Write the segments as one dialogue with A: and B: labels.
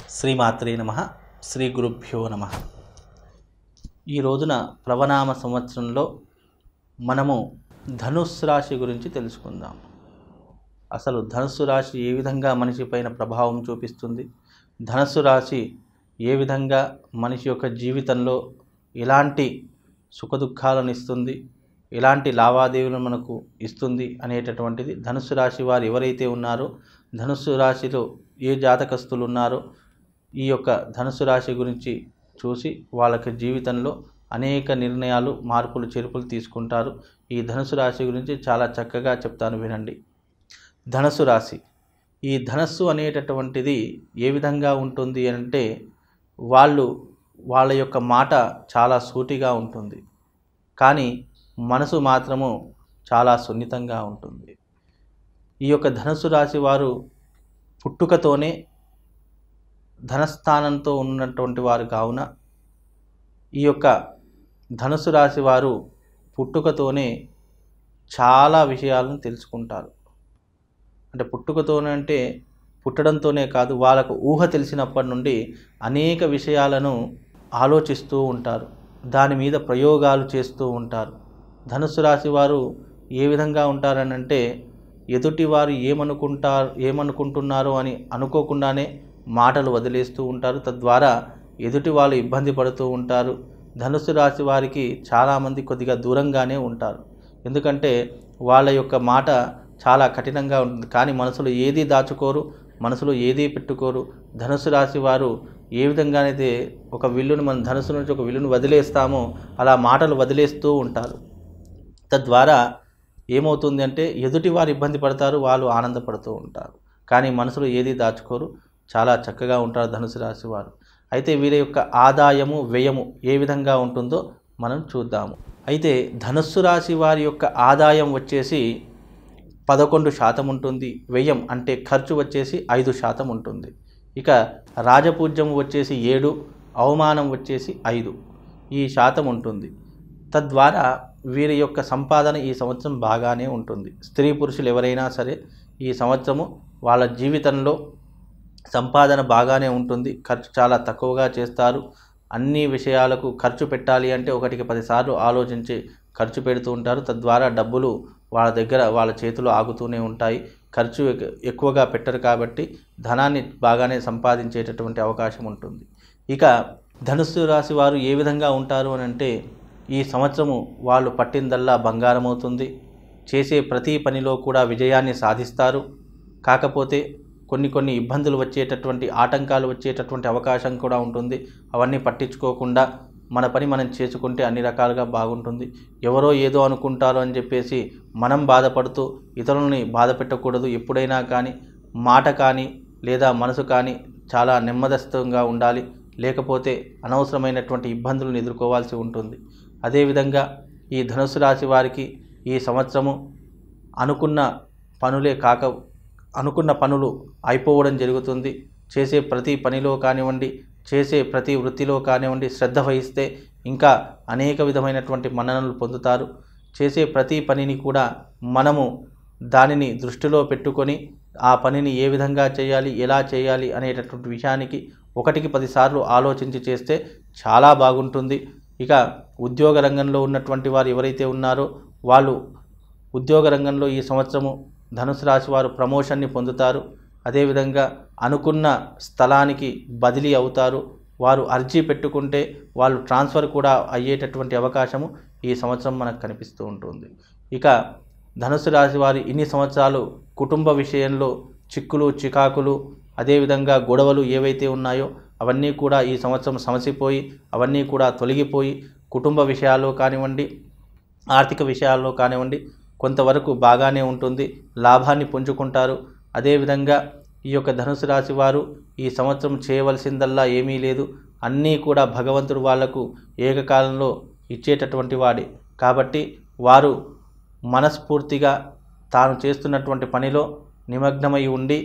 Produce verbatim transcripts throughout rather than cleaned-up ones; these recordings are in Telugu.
A: శ్రీమాత్రే నమః. శ్రీ గురుభ్యో నమః. ఈ రోజున ప్లవనామ సంవత్సరంలో మనము ధనుస్సు రాశి గురించి తెలుసుకుందాం. అసలు ధనుస్సు రాశి ఏ విధంగా మనిషి పైన ప్రభావం చూపిస్తుంది, ధనుస్సు రాశి ఏ విధంగా మనిషి యొక్క జీవితంలో ఎలాంటి సుఖదుఖాలను ఇస్తుంది, ఎలాంటి లావాదేవీలను మనకు ఇస్తుంది అనేటటువంటిది, ధనుస్సు రాశి వారు ఎవరైతే ఉన్నారో, ధనుస్సు రాశిలో ఏ జాతకస్తులు ఉన్నారో ఈ యొక్క ధనుస్సు రాశి గురించి చూసి వాళ్ళకి జీవితంలో అనేక నిర్ణయాలు, మార్పులు చేర్పులు తీసుకుంటారు. ఈ ధనుస్సు రాశి గురించి చాలా చక్కగా చెప్తాను, వినండి. ధనుస్సు రాశి, ఈ ధనస్సు అనేటటువంటిది ఏ విధంగా ఉంటుంది అంటే, వాళ్ళు వాళ్ళ యొక్క మాట చాలా సూటిగా ఉంటుంది, కానీ మనసు మాత్రము చాలా సున్నితంగా ఉంటుంది. ఈ యొక్క ధనుస్సు రాశి వారు పుట్టుకతోనే ధనస్థానంతో ఉన్నటువంటి వారు కావున, ఈ యొక్క ధనుస్సు రాశి వారు పుట్టుకతోనే చాలా విషయాలను తెలుసుకుంటారు. అంటే పుట్టుకతోనే అంటే పుట్టడంతోనే కాదు, వాళ్ళకు ఊహ తెలిసినప్పటి నుండి అనేక విషయాలను ఆలోచిస్తూ ఉంటారు, దాని మీద ప్రయోగాలు చేస్తూ ఉంటారు. ధనుస్సు రాశి వారు ఏ విధంగా ఉంటారనంటే, ఎదుటి వారు ఏమనుకుంటారు ఏమనుకుంటున్నారో అని అనుకోకుండానే మాటలు వదిలేస్తూ ఉంటారు. తద్వారా ఎదుటి వాళ్ళు ఇబ్బంది పడుతూ ఉంటారు. ధనుస్సు రాశి వారికి చాలామంది కొద్దిగా దూరంగానే ఉంటారు, ఎందుకంటే వాళ్ళ యొక్క మాట చాలా కఠినంగా ఉంటుంది, కానీ మనసులో ఏదీ దాచుకోరు, మనసులో ఏదీ పెట్టుకోరు. ధనుస్సు రాశి వారు ఏ విధంగానైతే ఒక విల్లును మనం ధనుస్సు నుంచి ఒక విల్లును వదిలేస్తామో అలా మాటలు వదిలేస్తూ ఉంటారు. తద్వారా ఏమవుతుంది అంటే, ఎదుటి వారు ఇబ్బంది పడతారు, వాళ్ళు ఆనందపడుతూ ఉంటారు, కానీ మనసులో ఏదీ దాచుకోరు, చాలా చక్కగా ఉంటారు ధనుసు రాశి వారు. అయితే వీరి యొక్క ఆదాయము వ్యయము ఏ విధంగా ఉంటుందో మనం చూద్దాము. అయితే ధనుస్సు రాశి వారి యొక్క ఆదాయం వచ్చేసి పదకొండు శాతం ఉంటుంది, వ్యయం అంటే ఖర్చు వచ్చేసి ఐదు శాతం ఉంటుంది. ఇక రాజపూజ్యం వచ్చేసి ఏడు, అవమానం వచ్చేసి ఐదు, ఈ శాతం ఉంటుంది. తద్వారా వీరి యొక్క సంపాదన ఈ సంవత్సరం బాగానే ఉంటుంది. స్త్రీ పురుషులు ఎవరైనా సరే ఈ సంవత్సరము వాళ్ళ జీవితంలో సంపాదన బాగానే ఉంటుంది, ఖర్చు చాలా తక్కువగా చేస్తారు. అన్ని విషయాలకు ఖర్చు పెట్టాలి అంటే ఒకటికి పదిసార్లు ఆలోచించి ఖర్చు పెడుతూ ఉంటారు. తద్వారా డబ్బులు వాళ్ళ దగ్గర వాళ్ళ చేతిలో ఆగుతూనే ఉంటాయి. ఖర్చు ఎక్కువగా పెట్టరు కాబట్టి ధనాన్ని బాగానే సంపాదించేటటువంటి అవకాశం ఉంటుంది. ఇక ధనుస్సు రాశి వారు ఏ విధంగా ఉంటారు అని అంటే, ఈ సంవత్సరము వాళ్ళు పట్టిందల్లా బంగారం అవుతుంది. చేసే ప్రతి పనిలో కూడా విజయాన్ని సాధిస్తారు. కాకపోతే కొన్ని కొన్ని ఇబ్బందులు వచ్చేటటువంటి, ఆటంకాలు వచ్చేటటువంటి అవకాశం కూడా ఉంటుంది. అవన్నీ పట్టించుకోకుండా మన పని మనం చేసుకుంటే అన్ని రకాలుగా బాగుంటుంది. ఎవరో ఏదో అనుకుంటారో అని చెప్పేసి మనం బాధపడుతూ ఇతరులని బాధ పెట్టకూడదు. ఎప్పుడైనా కానీ మాట కానీ లేదా మనసు కానీ చాలా నెమ్మదస్తంగా ఉండాలి, లేకపోతే అనవసరమైనటువంటి ఇబ్బందులను ఎదుర్కోవాల్సి ఉంటుంది. అదేవిధంగా ఈ ధనుస్సు రాశి వారికి ఈ సంవత్సరము అనుకున్న పనులే కాక అనుకున్న పనులు అయిపోవడం జరుగుతుంది. చేసే ప్రతి పనిలో కానివ్వండి, చేసే ప్రతి వృత్తిలో కానివ్వండి శ్రద్ధ వహిస్తే ఇంకా అనేక విధమైనటువంటి మన్ననలు పొందుతారు. చేసే ప్రతి పనిని కూడా మనము దానిని దృష్టిలో పెట్టుకొని ఆ పనిని ఏ విధంగా చేయాలి, ఎలా చేయాలి అనేటటువంటి విషయానికి ఒకటికి పదిసార్లు ఆలోచించి చేస్తే చాలా బాగుంటుంది. ఇక ఉద్యోగ రంగంలో ఉన్నటువంటి వారు ఎవరైతే ఉన్నారో వాళ్ళు ఉద్యోగ రంగంలో ఈ సంవత్సరము ధనుసు రాశి వారు ప్రమోషన్ని పొందుతారు. అదేవిధంగా అనుకున్న స్థలానికి బదిలీ అవుతారు. వారు అర్జీ పెట్టుకుంటే వాళ్ళు ట్రాన్స్ఫర్ కూడా అయ్యేటటువంటి అవకాశము ఈ సంవత్సరం మనకు కనిపిస్తూ ఉంటుంది. ఇక ధనుసు రాశి వారి ఇన్ని సంవత్సరాలు కుటుంబ విషయంలో చిక్కులు చికాకులు, అదేవిధంగా గొడవలు ఏవైతే ఉన్నాయో అవన్నీ కూడా ఈ సంవత్సరం సమసిపోయి అవన్నీ కూడా తొలగిపోయి కుటుంబ విషయాల్లో కానివ్వండి, ఆర్థిక విషయాల్లో కానివ్వండి కొంతవరకు బాగానే ఉంటుంది, లాభాన్ని పుంజుకుంటారు. అదేవిధంగా ఈ యొక్క ధనుసు రాశి వారు ఈ సంవత్సరం చేయవలసిందల్లా ఏమీ లేదు, అన్నీ కూడా భగవంతుడు వాళ్లకు ఏకకాలంలో ఇచ్చేటటువంటి వాడే. కాబట్టి వారు మనస్ఫూర్తిగా తాను చేస్తున్నటువంటి పనిలో నిమగ్నమై ఉండి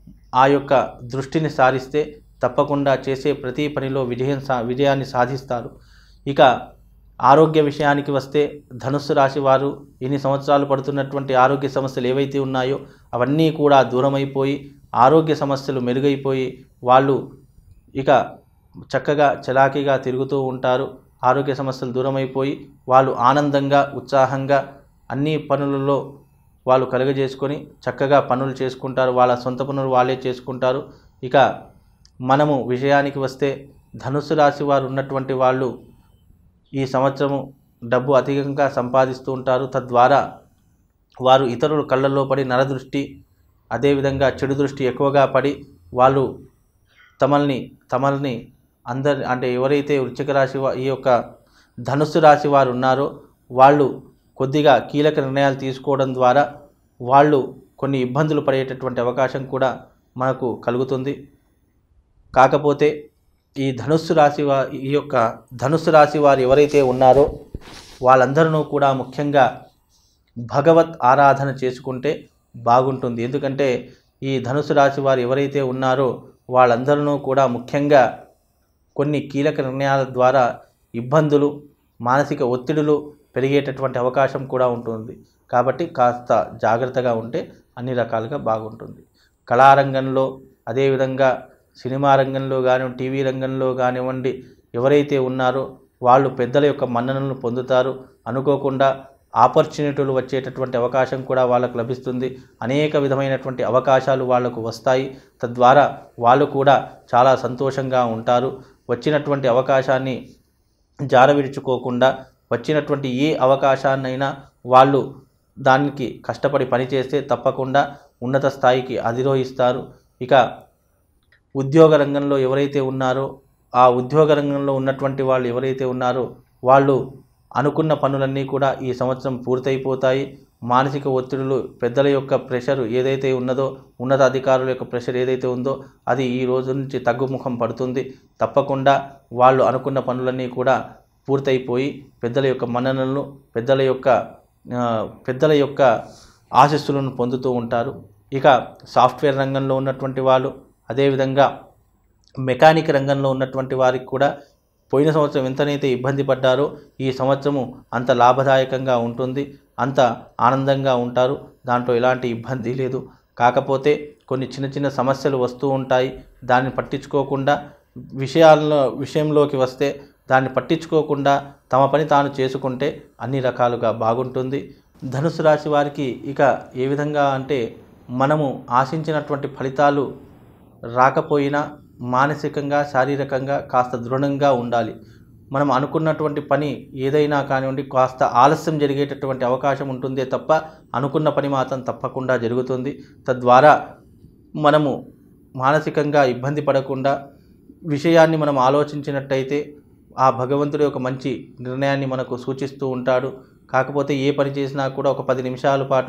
A: ఆ యొక్క దృష్టిని సారిస్తే తప్పకుండా చేసే ప్రతి పనిలో విజయం సా విజయాన్ని సాధిస్తారు. ఇక ఆరోగ్య విషయానికి వస్తే ధనుస్సు రాశి వారు ఇన్ని సంవత్సరాలు పడుతున్నటువంటి ఆరోగ్య సమస్యలు ఏవైతే ఉన్నాయో అవన్నీ కూడా దూరమైపోయి ఆరోగ్య సమస్యలు మెరుగైపోయి వాళ్ళు ఇక చక్కగా చలాకీగా తిరుగుతూ ఉంటారు. ఆరోగ్య సమస్యలు దూరమైపోయి వాళ్ళు ఆనందంగా ఉత్సాహంగా అన్ని పనులలో వాళ్ళు కలుగజేసుకొని చక్కగా పనులు చేసుకుంటారు. వాళ్ళ సొంత పనులు వాళ్ళే చేసుకుంటారు. ఇక మనము విషయానికి వస్తే ధనుస్సు రాశి వారు ఉన్నటువంటి వాళ్ళు ఈ సంవత్సరము డబ్బు అధికంగా సంపాదిస్తూ ఉంటారు. తద్వారా వారు ఇతరుల కళ్ళల్లో పడి నరదృష్టి అదేవిధంగా చెడు దృష్టి ఎక్కువగా పడి వాళ్ళు తమల్ని తమల్ని అందరి అంటే ఎవరైతే వృశ్చిక రాశి ఈ యొక్క ధనుస్సు రాశి వారు ఉన్నారో వాళ్ళు కొద్దిగా కీలక నిర్ణయాలు తీసుకోవడం ద్వారా వాళ్ళు కొన్ని ఇబ్బందులు పడేటటువంటి అవకాశం కూడా మనకు కలుగుతుంది. కాకపోతే ఈ ధనుస్సు రాశి వా ఈ యొక్క ధనుస్సు రాశి వారు ఎవరైతే ఉన్నారో వాళ్ళందరూ కూడా ముఖ్యంగా భగవత్ ఆరాధన చేసుకుంటే బాగుంటుంది. ఎందుకంటే ఈ ధనుస్సు రాశి వారు ఎవరైతే ఉన్నారో వాళ్ళందరూ కూడా ముఖ్యంగా కొన్ని కీలక నిర్ణయాల ద్వారా ఇబ్బందులు మానసిక ఒత్తిడులు పెరిగేటటువంటి అవకాశం కూడా ఉంటుంది. కాబట్టి కాస్త జాగ్రత్తగా ఉంటే అన్ని రకాలుగా బాగుంటుంది. కళారంగంలో అదేవిధంగా సినిమా రంగంలో కానివ్వండి టీవీ రంగంలో కానివ్వండి ఎవరైతే ఉన్నారో వాళ్ళు పెద్దల యొక్క మన్ననలను పొందుతారు. అనుకోకుండా ఆపర్చునిటీలు వచ్చేటటువంటి అవకాశం కూడా వాళ్ళకు లభిస్తుంది. అనేక విధమైనటువంటి అవకాశాలు వాళ్లకు వస్తాయి. తద్వారా వాళ్ళు కూడా చాలా సంతోషంగా ఉంటారు. వచ్చినటువంటి అవకాశాన్ని జారవిడుచుకోకుండా వచ్చినటువంటి ఏ అవకాశాన్నైనా వాళ్ళు దానికి కష్టపడి పనిచేస్తే తప్పకుండా ఉన్నత స్థాయికి అధిరోహిస్తారు. ఇక ఉద్యోగ రంగంలో ఎవరైతే ఉన్నారో ఆ ఉద్యోగ రంగంలో ఉన్నటువంటి వాళ్ళు ఎవరైతే ఉన్నారో వాళ్ళు అనుకున్న పనులన్నీ కూడా ఈ సంవత్సరం పూర్తయిపోతాయి. మానసిక ఒత్తిడులు పెద్దల యొక్క ప్రెషర్ ఏదైతే ఉన్నదో ఉన్నత అధికారుల యొక్క ప్రెషర్ ఏదైతే ఉందో అది ఈ రోజు నుంచి తగ్గుముఖం పడుతుంది. తప్పకుండా వాళ్ళు అనుకున్న పనులన్నీ కూడా పూర్తయిపోయి పెద్దల యొక్క మన్ననలను పెద్దల యొక్క పెద్దల యొక్క ఆశీస్సులను పొందుతూ ఉంటారు. ఇక సాఫ్ట్వేర్ రంగంలో ఉన్నటువంటి వాళ్ళు అదేవిధంగా మెకానిక్ రంగంలో ఉన్నటువంటి వారికి కూడా పోయిన సంవత్సరం ఎంతనైతే ఇబ్బంది పడ్డారో ఈ సంవత్సరము అంత లాభదాయకంగా ఉంటుంది. అంత ఆనందంగా ఉంటారు. దాంట్లో ఎలాంటి ఇబ్బంది లేదు. కాకపోతే కొన్ని చిన్న చిన్న సమస్యలు వస్తూ ఉంటాయి. దాన్ని పట్టించుకోకుండా విషయాల్లో విషయంలోకి వస్తే దాన్ని పట్టించుకోకుండా తమ పని తాను చేసుకుంటే అన్ని రకాలుగా బాగుంటుంది. ధనుసు రాశి వారికి ఇక ఏ విధంగా అంటే మనము ఆశించినటువంటి ఫలితాలు రాకపోయినా మానసికంగా శారీరకంగా కాస్త దృఢంగా ఉండాలి. మనం అనుకున్నటువంటి పని ఏదైనా కానివ్వండి కాస్త ఆలస్యం జరిగేటటువంటి అవకాశం ఉంటుందే తప్ప అనుకున్న పని మాత్రం తప్పకుండా జరుగుతుంది. తద్వారా మనము మానసికంగా ఇబ్బంది పడకుండా విషయాన్ని మనం ఆలోచించినట్టయితే ఆ భగవంతుడి యొక్క మంచి నిర్ణయాన్ని మనకు సూచిస్తూ ఉంటాడు. కాకపోతే ఏ పని చేసినా కూడా ఒక పది నిమిషాల పాటు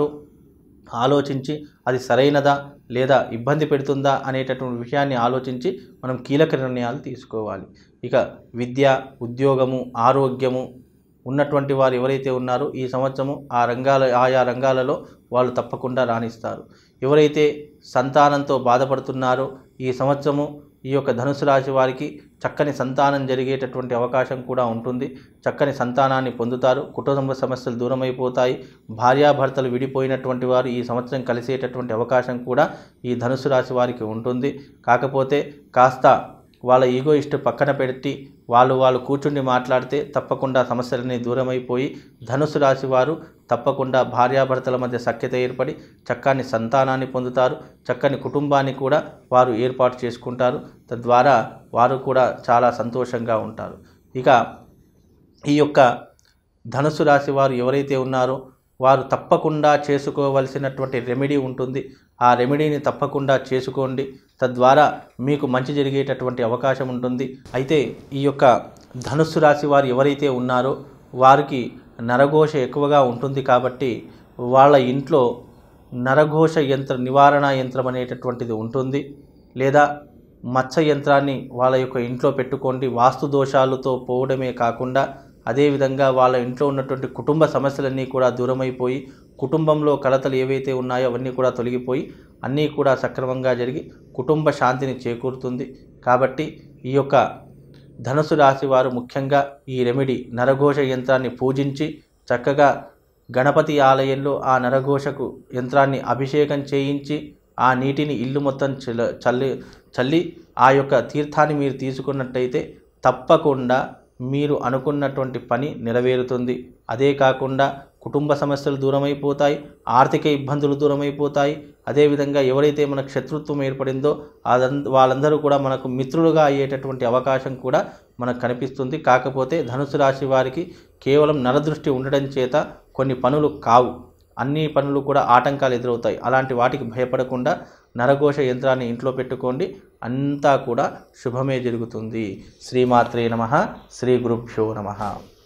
A: ఆలోచించి అది సరైనదా లేదా ఇబ్బంది పెడుతుందా అనేటటువంటి విషయాన్ని ఆలోచించి మనం కీలక నిర్ణయాలు తీసుకోవాలి. ఇక విద్య, ఉద్యోగము, ఆరోగ్యము ఉన్నటువంటి వారు ఎవరైతే ఉన్నారో ఈ సంవత్సరము ఆ రంగాల ఆయా రంగాలలో వాళ్ళు తప్పకుండా రాణిస్తారు. ఎవరైతే సంతానంతో బాధపడుతున్నారో ఈ సంవత్సరము ఈ యొక్క ధనుసు రాశి వారికి చక్కని సంతానం జరిగేటటువంటి అవకాశం కూడా ఉంటుంది. చక్కని సంతానాన్ని పొందుతారు. కుటుంబ సమస్యలు దూరమైపోతాయి. భార్యాభర్తలు విడిపోయినటువంటి వారు ఈ సంవత్సరం కలిసేటటువంటి అవకాశం కూడా ఈ ధనుసు రాశి వారికి ఉంటుంది. కాకపోతే కాస్త వాళ్ళ ఈగో ఇష్ట పక్కన పెట్టి వాళ్ళు వాళ్ళు కూర్చుండి మాట్లాడితే తప్పకుండా సమస్యలన్నీ దూరమైపోయి ధనుసు రాశి వారు తప్పకుండా భార్యాభర్తల మధ్య సఖ్యత ఏర్పడి చక్కని సంతానాన్ని పొందుతారు. చక్కని కుటుంబాన్ని కూడా వారు ఏర్పాటు చేసుకుంటారు. తద్వారా వారు కూడా చాలా సంతోషంగా ఉంటారు. ఇక ఈ యొక్క ధనుసు రాశి వారు ఎవరైతే ఉన్నారో వారు తప్పకుండా చేసుకోవలసినటువంటి రెమెడీ ఉంటుంది. ఆ రెమెడీని తప్పకుండా చేసుకోండి. తద్వారా మీకు మంచి జరిగేటటువంటి అవకాశం ఉంటుంది. అయితే ఈ యొక్క ధనుస్సు రాశి వారు ఎవరైతే ఉన్నారో వారికి నరఘోష ఎక్కువగా ఉంటుంది. కాబట్టి వాళ్ళ ఇంట్లో నరఘోష యంత్ర నివారణ యంత్రం అనేటటువంటిది ఉంటుంది. లేదా మత్స యంత్రాన్ని వాళ్ళ యొక్క ఇంట్లో పెట్టుకోండి. వాస్తు దోషాలతో పోవడమే కాకుండా అదేవిధంగా వాళ్ళ ఇంట్లో ఉన్నటువంటి కుటుంబ సమస్యలన్నీ కూడా దూరమైపోయి కుటుంబంలో కలతలు ఏవైతే ఉన్నాయో అవన్నీ కూడా తొలగిపోయి అన్నీ కూడా సక్రమంగా జరిగి కుటుంబ శాంతిని చేకూరుతుంది. కాబట్టి ఈ యొక్క ధనుసు రాశి వారు ముఖ్యంగా ఈ రెమెడీ నరఘోష యంత్రాన్ని పూజించి చక్కగా గణపతి ఆలయంలో ఆ నరఘోషకు యంత్రాన్ని అభిషేకం చేయించి ఆ నీటిని ఇల్లు మొత్తం చల్ల చల్లి చల్లి ఆ యొక్క తీర్థాన్ని మీరు తీసుకున్నట్టయితే తప్పకుండా మీరు అనుకున్నటువంటి పని నెరవేరుతుంది. అదే కాకుండా కుటుంబ సమస్యలు దూరమైపోతాయి, ఆర్థిక ఇబ్బందులు దూరమైపోతాయి. అదేవిధంగా ఎవరైతే మనకు శత్రుత్వం ఏర్పడిందో అదం వాళ్ళందరూ కూడా మనకు మిత్రులుగా అయ్యేటటువంటి అవకాశం కూడా మనకు కనిపిస్తుంది. కాకపోతే ధనుసు రాశి వారికి కేవలం నరదృష్టి ఉండడం చేత కొన్ని పనులు కావు, అన్ని పనులు కూడా ఆటంకాలు ఎదురవుతాయి. అలాంటి వాటికి భయపడకుండా నరఘోష యంత్రాన్ని ఇంట్లో పెట్టుకోండి, అంతా కూడా శుభమే జరుగుతుంది. శ్రీమాత్రే నమః. శ్రీ గురుభ్యో నమః.